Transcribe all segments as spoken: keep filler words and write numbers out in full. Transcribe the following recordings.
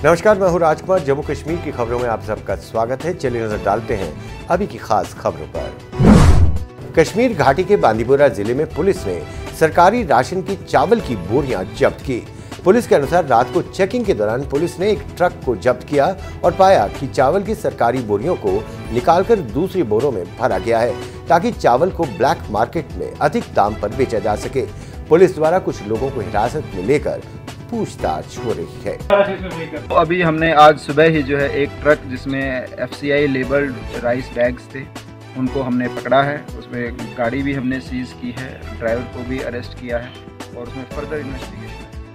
नमस्कार, मैं हूं राजकुमार। जम्मू कश्मीर की खबरों में आप सबका स्वागत है। चलिए नजर डालते हैं अभी की खास खबरों पर। कश्मीर घाटी के बांदीपुरा जिले में पुलिस ने सरकारी राशन की चावल की बोरियां जब्त की। पुलिस के अनुसार रात को चेकिंग के दौरान पुलिस ने एक ट्रक को जब्त किया और पाया कि चावल की सरकारी बोरियों को निकालकर दूसरी बोरों में भरा गया है ताकि चावल को ब्लैक मार्केट में अधिक दाम पर बेचा जा सके। पुलिस द्वारा कुछ लोगों को हिरासत में लेकर पूछताछ हो रही है। तो अभी हमने आज सुबह ही जो है एक ट्रक जिसमें F C I labelled rice bags थे उनको हमने पकड़ा है। उसमें गाड़ी भी हमने सीज की है, ड्राइवर को भी अरेस्ट किया है और उसमें फर्दर इन्वेस्टिगेशन।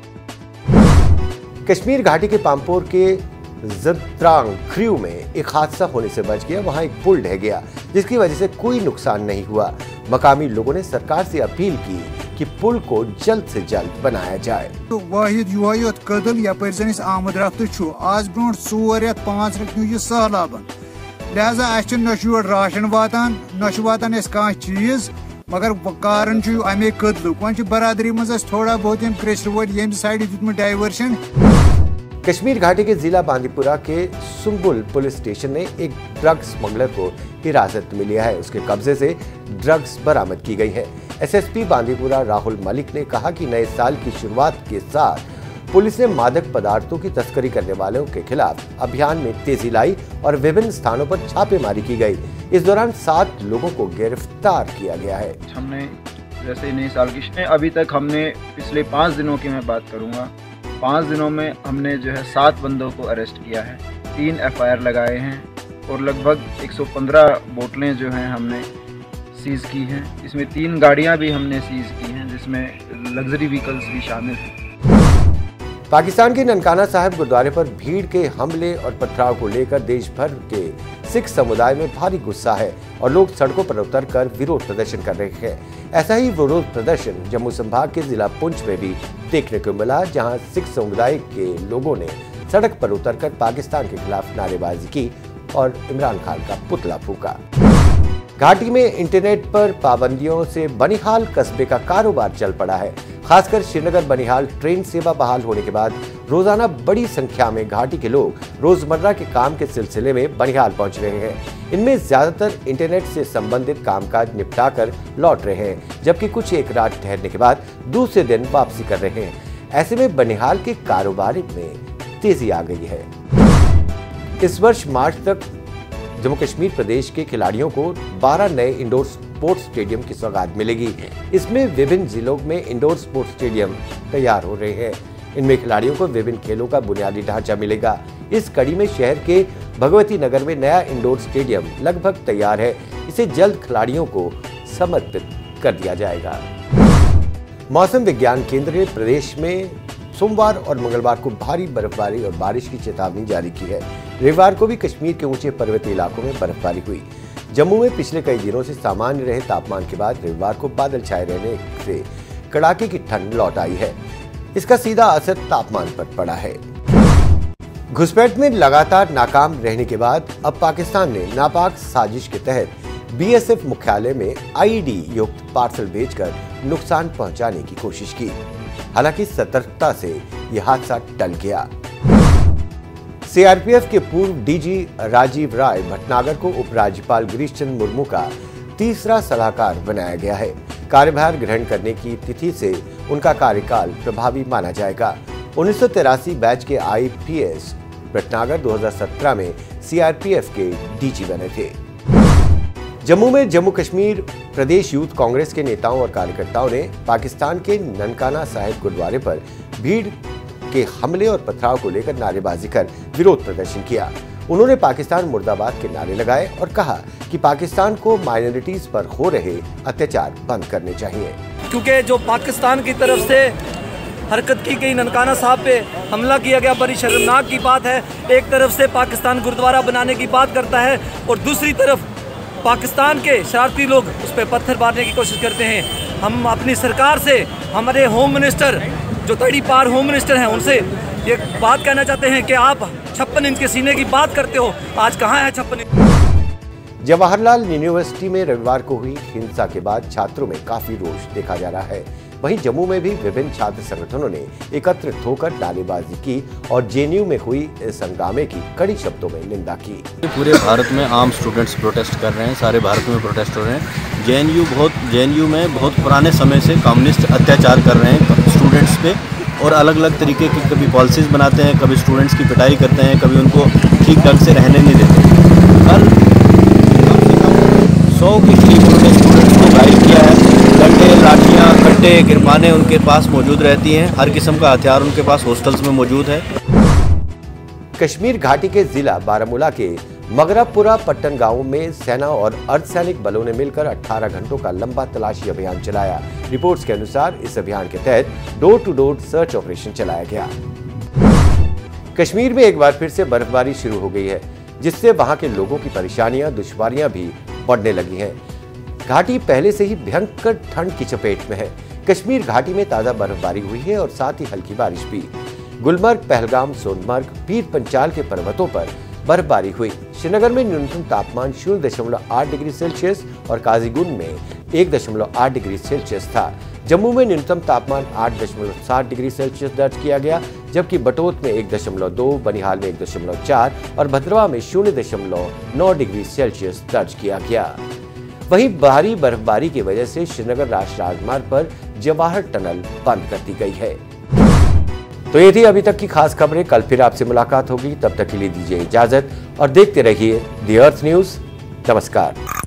कश्मीर घाटी के पामपोर के जत्रांग ख्रियू में एक हादसा होने से बच गया। वहां एक पुल ढह गया जिसकी वजह से कोई नुकसान नहीं हुआ। मकामी लोगों ने सरकार से अपील की कि पुल को जल्द से जल्द बनाया जाए। तो वाहिद युवायत कदम यपर जन आमद रफ्त आज ब्रो चोर रेत पांच रेत न्यू सहलाबन, लिहाजा अस नोर राशन वातान न वातान कह चीज, मगर कारण अमे कदल वो बरादरी मज थोड़ा बहुत क्रेशर वोल ये साइड दित डाइवर्शन। कश्मीर घाटी के जिला बांदीपुरा के सुंबुल पुलिस स्टेशन ने एक ड्रग्स स्मगलर को हिरासत में लिया है। उसके कब्जे से ड्रग्स बरामद की गई है। S S P Bandipura Rahul Malik ने कहा कि नए साल की शुरुआत के साथ पुलिस ने मादक पदार्थों की तस्करी करने वालों के खिलाफ अभियान में तेजी लाई और विभिन्न स्थानों पर छापेमारी की गई। इस दौरान सात लोगों को गिरफ्तार किया गया है। हमने जैसे नए साल की अभी तक हमने पिछले पाँच दिनों की मैं बात करूँगा, पाँच दिनों में हमने जो है सात बंदों को अरेस्ट किया है, तीन एफ आई आर लगाए हैं और लगभग एक सौ पंद्रह बोतलें जो हैं हमने सीज की हैं। इसमें तीन गाड़ियां भी हमने सीज की हैं जिसमें लग्जरी व्हीकल्स भी शामिल हैं। पाकिस्तान के ननकाना साहिब गुरुद्वारे पर भीड़ के हमले और पथराव को लेकर देश भर के सिख समुदाय में भारी गुस्सा है और लोग सड़कों पर उतरकर विरोध प्रदर्शन कर रहे हैं। ऐसा ही विरोध प्रदर्शन जम्मू संभाग के जिला पुंछ में भी देखने को मिला, जहां सिख समुदाय के लोगों ने सड़क पर उतरकर पाकिस्तान के खिलाफ नारेबाजी की और इमरान खान का पुतला फूका। घाटी में इंटरनेट पर पाबंदियों से बनिहाल कस्बे का कारोबार चल पड़ा है। खासकर श्रीनगर बनिहाल ट्रेन सेवा बहाल होने के बाद रोजाना बड़ी संख्या में घाटी के लोग रोजमर्रा के काम के सिलसिले में बनिहाल पहुंच रहे हैं। इनमें ज्यादातर इंटरनेट से संबंधित कामकाज निपटाकर लौट रहे हैं, जबकि कुछ एक रात ठहरने के बाद दूसरे दिन वापसी कर रहे हैं। ऐसे में बनिहाल के कारोबार में तेजी आ गई है। इस वर्ष मार्च तक जम्मू कश्मीर प्रदेश के खिलाड़ियों को बारह नए इंडोर स्पोर्ट्स स्टेडियम की सौगात मिलेगी। इसमें विभिन्न जिलों में इंडोर स्पोर्ट्स स्टेडियम तैयार हो रहे हैं। इनमें खिलाड़ियों को विभिन्न खेलों का बुनियादी ढांचा मिलेगा। इस कड़ी में शहर के भगवती नगर में नया इंडोर स्टेडियम लगभग तैयार है। इसे जल्द खिलाड़ियों को समर्पित कर दिया जाएगा। मौसम विज्ञान केंद्र ने प्रदेश में सोमवार और मंगलवार को भारी बर्फबारी और बारिश की चेतावनी जारी की है। रविवार को भी कश्मीर के ऊंचे पर्वतीय इलाकों में बर्फबारी हुई। जम्मू में पिछले कई दिनों से सामान्य रहे तापमान के बाद रविवार को बादल छाए रहने से कड़ाके की ठंड लौट आई है। इसका सीधा असर तापमान पर पड़ा है। घुसपैठ में लगातार नाकाम रहने के बाद अब पाकिस्तान ने नापाक साजिश के तहत बी एस एफ मुख्यालय में आई ई डी युक्त पार्सल भेजकर नुकसान पहुंचाने की कोशिश की। हालांकि सतर्कता से यह हादसा टल गया। सी आर पी एफ के पूर्व डी जी राजीव राय भटनागर को उपराज्यपाल गिरीश चंद्र मुर्मू का तीसरा सलाहकार बनाया गया है। कार्यभार ग्रहण करने की तिथि से उनका कार्यकाल प्रभावी माना जाएगा। उन्नीस सौ तिरासी बैच के आई पी एस भटनागर दो हज़ार सत्रह में सी आर पी एफ के डी जी बने थे। जम्मू में जम्मू कश्मीर प्रदेश यूथ कांग्रेस के नेताओं और कार्यकर्ताओं ने पाकिस्तान के ननकाना साहिब गुरुद्वारे पर भीड़ के हमले और पथराव को लेकर नारेबाजी कर विरोध प्रदर्शन किया। उन्होंने पाकिस्तान मुर्दाबाद के नारे लगाए और कहा कि पाकिस्तान को माइनॉरिटीज पर हो रहे अत्याचार बंद करने चाहिए, क्योंकि जो पाकिस्तान की तरफ से हरकत की गई ननकाना साहब पे हमला किया गया बड़ी शर्मनाक की बात है। एक तरफ से पाकिस्तान गुरुद्वारा बनाने की बात करता है और दूसरी तरफ पाकिस्तान के शरारती लोग उस पर पत्थर मारने की कोशिश करते हैं। हम अपनी सरकार से, हमारे होम मिनिस्टर जो तड़ी पार होम मिनिस्टर हैं, उनसे ये बात कहना चाहते हैं कि आप छप्पन इंच के सीने की बात करते हो, आज कहाँ है छप्पन इंच। जवाहरलाल यूनिवर्सिटी में रविवार को हुई हिंसा के बाद छात्रों में काफी रोष देखा जा रहा है। वहीं जम्मू में भी विभिन्न छात्र संगठनों ने एकत्रित होकर नारेबाजी की और जेएनयू में हुई इस हंगामे की कड़ी शब्दों में निंदा की। पूरे भारत में आम स्टूडेंट्स प्रोटेस्ट कर रहे हैं, सारे भारत में प्रोटेस्ट हो रहे हैं। जेएनयू बहुत जेएनयू में बहुत पुराने समय से कम्युनिस्ट अत्याचार कर रहे हैं स्टूडेंट्स पे और अलग अलग तरीके की कभी पॉलिसीज़ बनाते हैं, कभी स्टूडेंट्स की पिटाई करते हैं, कभी उनको ठीक ढंग से रहने नहीं देते। हर सौ के करीब उन्होंने स्टूडेंट्स को घायल किया है। डंडे, लाठियाँ, कट्टे, किरपाने उनके पास मौजूद रहती हैं। हर किस्म का हथियार उनके पास हॉस्टल्स में मौजूद है। कश्मीर घाटी के जिला बारामूला के मगरबपुरा पट्टन गांव में सेना और अर्धसैनिक बलों ने मिलकर अठारह घंटों का लंबा तलाशी अभियान चलाया। रिपोर्ट्स के अनुसार इस अभियान के तहत door to door search operation चलाया गया। कश्मीर में एक बार फिर से बर्फबारी शुरू हो गई है, जिससे वहां के लोगों की परेशानियां, दुश्वारियां भी बढ़ने लगी हैं। घाटी पहले से ही भयंकर ठंड की चपेट में है। कश्मीर घाटी में ताजा बर्फबारी हुई है और साथ ही हल्की बारिश भी। गुलमर्ग, पहलगाम, सोनमर्ग, पीर पंचाल के पर्वतों पर बर्फबारी हुई। श्रीनगर में न्यूनतम तापमान शून्य दशमलव आठ डिग्री सेल्सियस और काजीगुंड में एक दशमलव आठ डिग्री सेल्सियस था। जम्मू में न्यूनतम तापमान आठ दशमलव सात डिग्री सेल्सियस दर्ज किया गया, जबकि बटोत में एक दशमलव दो, बनिहाल में एक दशमलव चार और भद्रवा में शून्य दशमलव नौ डिग्री सेल्सियस दर्ज किया गया। वहीं भारी बर्फबारी की वजह से श्रीनगर राष्ट्रीय राजमार्ग पर जवाहर टनल बंद कर दी गई है। तो ये थी अभी तक की खास खबरें। कल फिर आपसे मुलाकात होगी, तब तक के लिए दीजिए इजाजत और देखते रहिए दी अर्थ न्यूज। नमस्कार।